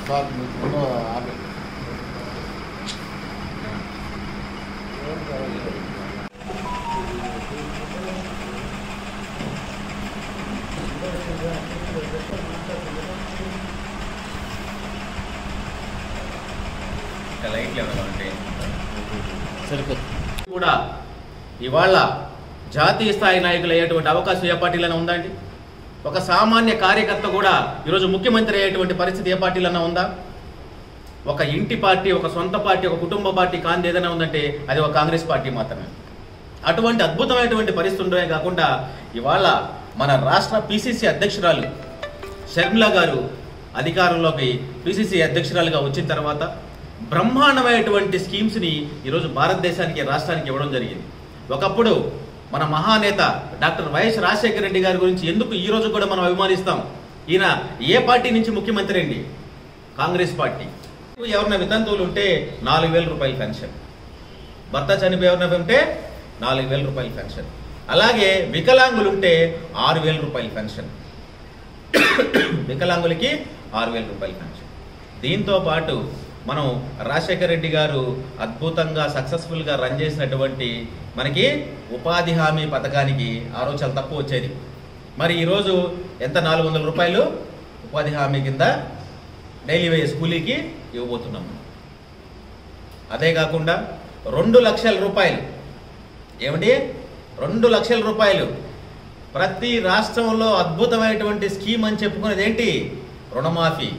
కూడా ఇవాళ జాతీయ స్థాయి నాయకులు అయ్యేటువంటి అవకాశం ఏ పార్టీలోనే ఉందండి? ఒక సామాన్య కార్యకర్త కూడా ఈరోజు ముఖ్యమంత్రి అయ్యేటువంటి పరిస్థితి ఏ పార్టీలోనే ఉందా? ఒక ఇంటి పార్టీ, ఒక సొంత పార్టీ, ఒక కుటుంబ పార్టీ కాంతి ఏదైనా ఉందంటే అది ఒక కాంగ్రెస్ పార్టీ మాత్రమే. అటువంటి అద్భుతమైనటువంటి పరిస్థితి ఉండడమే కాకుండా ఇవాళ మన రాష్ట్ర పిసిసి అధ్యక్షురాలు షర్మిల గారు అధికారంలోకి పిసిసి అధ్యక్షురాలుగా వచ్చిన తర్వాత బ్రహ్మాండమైనటువంటి స్కీమ్స్ని ఈరోజు భారతదేశానికి, రాష్ట్రానికి ఇవ్వడం జరిగింది. ఒకప్పుడు మన మహానేత డాక్టర్ వైఎస్ రాజశేఖర రెడ్డి గారి గురించి ఎందుకు ఈ రోజు కూడా మనం అభిమానిస్తాం? ఈయన ఏ పార్టీ నుంచి ముఖ్యమంత్రి అండి? కాంగ్రెస్ పార్టీ. ఎవరైనా వితంతువులు ఉంటే 4,000 రూపాయల పెన్షన్, భర్త చనిపోయి ఎవరైనా ఉంటే 4,000 రూపాయల పెన్షన్, అలాగే వికలాంగులు ఉంటే 6,000 రూపాయల పెన్షన్, వికలాంగులకి 6,000 రూపాయల పెన్షన్. దీంతో పాటు మనం రాజశేఖర రెడ్డి గారు అద్భుతంగా సక్సెస్ఫుల్గా రన్ చేసినటువంటి మనకి ఉపాధి హామీ పథకానికి ఆ రోజు చాలా తక్కువ వచ్చేది. మరి ఈరోజు ఎంత? 400 రూపాయలు ఉపాధి హామీ కింద డైలీ వేజ్ కూలీకి ఇవ్వబోతున్నాము. అదే కాకుండా 2 లక్షల రూపాయలు, ఏమిటి 2 లక్షల రూపాయలు ప్రతి రాష్ట్రంలో అద్భుతమైనటువంటి స్కీమ్ అని చెప్పుకునేది ఏంటి? రుణమాఫీ.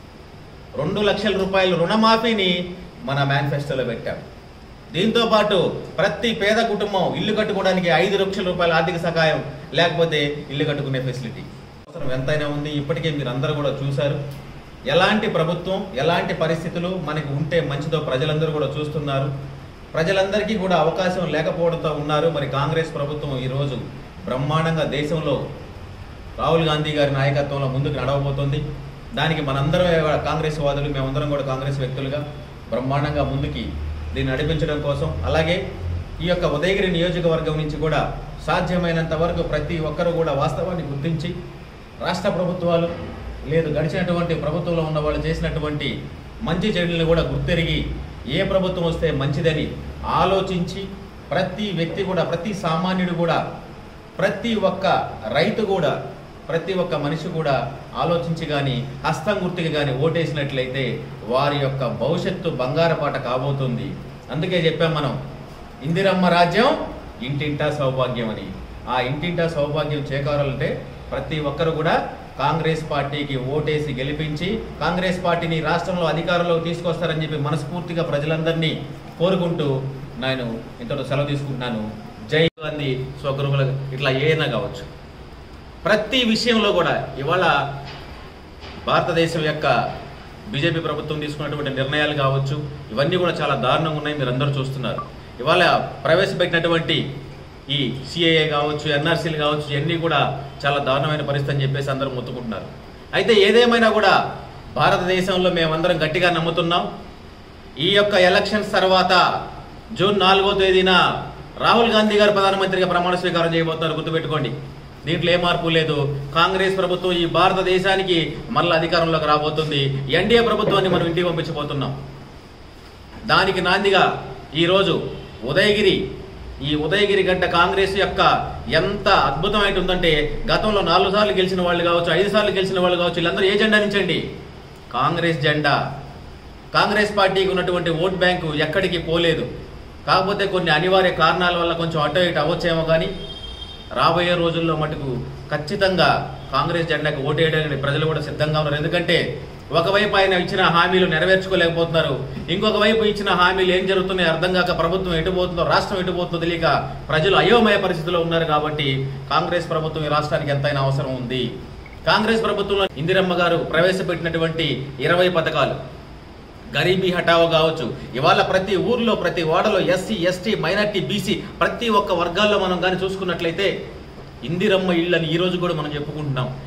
2 లక్షల రూపాయలు రుణమాఫీని మన మేనిఫెస్టోలో పెట్టాం. దీంతో పాటు ప్రతి పేద కుటుంబం ఇల్లు కట్టుకోవడానికి 5 లక్షల రూపాయల ఆర్థిక సహాయం, లేకపోతే ఇల్లు కట్టుకునే ఫెసిలిటీ అవసరం ఎంతైనా ఉంది. ఇప్పటికే మీరు అందరూ కూడా చూశారు ఎలాంటి ప్రభుత్వం, ఎలాంటి పరిస్థితులు మనకి ఉంటే మంచిదో ప్రజలందరూ కూడా చూస్తున్నారు. ప్రజలందరికీ కూడా అవకాశం లేకపోవడంతో ఉన్నారు. మరి కాంగ్రెస్ ప్రభుత్వం ఈరోజు బ్రహ్మాండంగా దేశంలో రాహుల్ గాంధీ గారి నాయకత్వంలో ముందుకు నడవబోతోంది. దానికి మనందరం కాంగ్రెస్ వాదులు, మేమందరం కూడా కాంగ్రెస్ వ్యక్తులుగా బ్రహ్మాండంగా ముందుకి దీన్ని నడిపించడం కోసం, అలాగే ఈ యొక్క ఉదయగిరి నియోజకవర్గం నుంచి కూడా సాధ్యమైనంత వరకు ప్రతి ఒక్కరూ కూడా వాస్తవాన్ని గుర్తించి రాష్ట్ర ప్రభుత్వాలు లేదు గడిచినటువంటి ప్రభుత్వంలో ఉన్న వాళ్ళు చేసినటువంటి మంచి చెడులను కూడా గుర్తెరిగి ఏ ప్రభుత్వం వస్తే మంచిదని ఆలోచించి ప్రతి వ్యక్తి కూడా, ప్రతి సామాన్యుడు కూడా, ప్రతి ఒక్క రైతు కూడా, ప్రతి ఒక్క మనిషి కూడా ఆలోచించి కానీ హస్తం గుర్తుకి కానీ ఓటేసినట్లయితే వారి యొక్క భవిష్యత్తు బంగారపాట కాబోతుంది. అందుకే చెప్పాం మనం, ఇందిరమ్మ రాజ్యం ఇంటింటా సౌభాగ్యం అని. ఆ ఇంటింటా సౌభాగ్యం చేకూరాలంటే ప్రతి ఒక్కరు కూడా కాంగ్రెస్ పార్టీకి ఓటేసి గెలిపించి కాంగ్రెస్ పార్టీని రాష్ట్రంలో అధికారంలోకి తీసుకొస్తారని చెప్పి మనస్ఫూర్తిగా ప్రజలందరినీ కోరుకుంటూ నేను ఇంతలో సెలవు తీసుకుంటున్నాను. జై గాంధీ స్వగృహుల ఇట్లా ఏదైనా కావచ్చు, ప్రతి విషయంలో కూడా ఇవాళ భారతదేశం యొక్క బీజేపీ ప్రభుత్వం తీసుకున్నటువంటి నిర్ణయాలు కావచ్చు, ఇవన్నీ కూడా చాలా దారుణంగా ఉన్నాయి. మీరు అందరూ చూస్తున్నారు. ఇవాళ ప్రవేశపెట్టినటువంటి ఈ సిఏఏ కావచ్చు, ఎన్ఆర్సీలు కావచ్చు, ఇవన్నీ కూడా చాలా దారుణమైన పరిస్థితి అని చెప్పేసి అందరూ మొత్తుకుంటున్నారు. అయితే ఏదేమైనా కూడా భారతదేశంలో మేమందరం గట్టిగా నమ్ముతున్నాం, ఈ యొక్క ఎలక్షన్స్ తర్వాత జూన్ 4వ తేదీన రాహుల్ గాంధీ గారు ప్రధానమంత్రిగా ప్రమాణ స్వీకారం చేయబోతున్నారు. గుర్తుపెట్టుకోండి, దీంట్లో ఏ మార్పు లేదు. కాంగ్రెస్ ప్రభుత్వం ఈ భారతదేశానికి మళ్ళీ అధికారంలోకి రాబోతుంది. ఎన్డీఏ ప్రభుత్వాన్ని మనం ఇంటికి పంపించబోతున్నాం. దానికి నాందిగా ఈరోజు ఈ ఉదయగిరి గడ్డ కాంగ్రెస్ యొక్క ఎంత అద్భుతమైనది ఉందంటే, గతంలో 4 సార్లు గెలిచిన వాళ్ళు కావచ్చు, 5 సార్లు గెలిచిన వాళ్ళు కావచ్చు, వీళ్ళందరూ ఏ జెండా నుంచండి? కాంగ్రెస్ జెండా. కాంగ్రెస్ పార్టీకి ఉన్నటువంటి ఓట్ బ్యాంకు ఎక్కడికి పోలేదు. కాకపోతే కొన్ని అనివార్య కారణాల వల్ల కొంచెం అటు ఇటు అవ్వచ్చేమో, కానీ రాబోయే రోజుల్లో మటుకు ఖచ్చితంగా కాంగ్రెస్ జెండాకి ఓటేయడానికి ప్రజలు కూడా సిద్ధంగా ఉన్నారు. ఎందుకంటే ఒకవైపు ఆయన ఇచ్చిన హామీలు నెరవేర్చుకోలేకపోతున్నారు, ఇంకొక వైపు ఇచ్చిన హామీలు ఏం జరుగుతున్నాయో అర్థం కాక ప్రభుత్వం ఎటుపోతుందో, రాష్ట్రం ఎటుపోతుందో తెలియక ప్రజలు అయోమయ పరిస్థితిలో ఉన్నారు. కాబట్టి కాంగ్రెస్ ప్రభుత్వం ఈ రాష్ట్రానికి ఎంతైనా అవసరం ఉంది. కాంగ్రెస్ ప్రభుత్వంలో ఇందిరమ్మ గారు ప్రవేశపెట్టినటువంటి 20 పథకాలు, గరీబీ హఠావో కావచ్చు, ఇవాళ ప్రతి ఊర్లో, ప్రతి వాడలో ఎస్సీ, ఎస్టీ, మైనార్టీ, బీసీ ప్రతి ఒక్క వర్గాల్లో మనం కానీ చూసుకున్నట్లయితే ఇందిరమ్మ ఇళ్ళని ఈ రోజు కూడా మనం చెప్పుకుంటున్నాం.